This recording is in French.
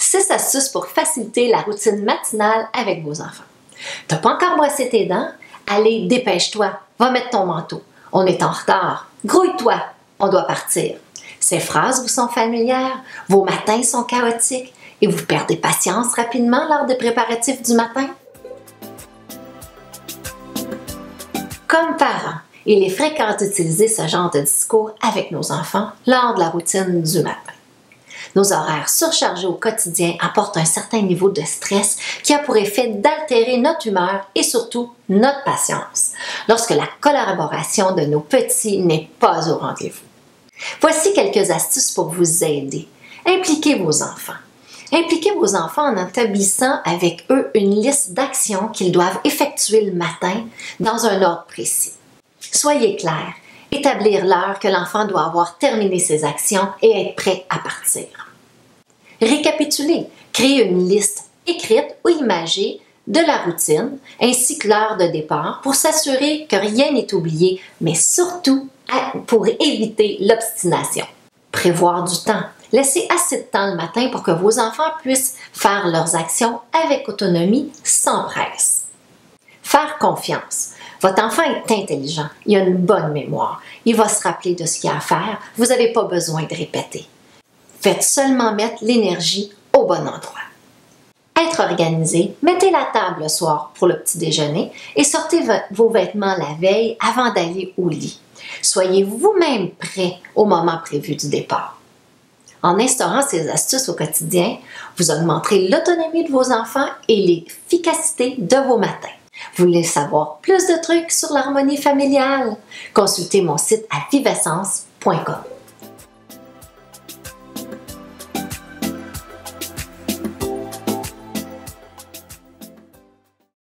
6 astuces pour faciliter la routine matinale avec vos enfants. T'as pas encore brossé tes dents? Allez, dépêche-toi, va mettre ton manteau. On est en retard. Grouille-toi, on doit partir. Ces phrases vous sont familières, vos matins sont chaotiques et vous perdez patience rapidement lors des préparatifs du matin? Comme parents, il est fréquent d'utiliser ce genre de discours avec nos enfants lors de la routine du matin. Nos horaires surchargés au quotidien apportent un certain niveau de stress qui a pour effet d'altérer notre humeur et surtout notre patience lorsque la collaboration de nos petits n'est pas au rendez-vous. Voici quelques astuces pour vous aider. Impliquez vos enfants. Impliquez vos enfants en établissant avec eux une liste d'actions qu'ils doivent effectuer le matin dans un ordre précis. Soyez clairs. Établir l'heure que l'enfant doit avoir terminé ses actions et être prêt à partir. Récapitulez. Créez une liste écrite ou imagée de la routine ainsi que l'heure de départ pour s'assurer que rien n'est oublié, mais surtout pour éviter l'obstination. Prévoir du temps. Laissez assez de temps le matin pour que vos enfants puissent faire leurs actions avec autonomie, sans presse. Faire confiance. Votre enfant est intelligent, il a une bonne mémoire, il va se rappeler de ce qu'il y a à faire, vous n'avez pas besoin de répéter. Faites seulement mettre l'énergie au bon endroit. Être organisé, mettez la table le soir pour le petit déjeuner et sortez vos vêtements la veille avant d'aller au lit. Soyez vous-même prêt au moment prévu du départ. En instaurant ces astuces au quotidien, vous augmenterez l'autonomie de vos enfants et l'efficacité de vos matins. Vous voulez savoir plus de trucs sur l'harmonie familiale? Consultez mon site à vivessence.com.